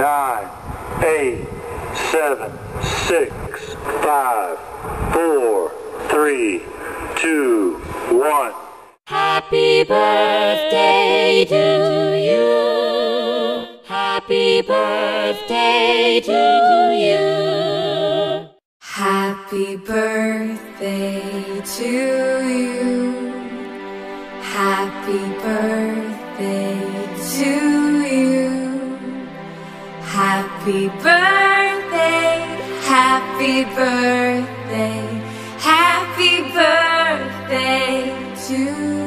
9, 8, 7, 6, 5, 4, 3, 2, 1. Happy birthday to you. Happy birthday to you. Happy birthday to you. Happy birthday to you. Happy birthday, happy birthday, happy birthday to you.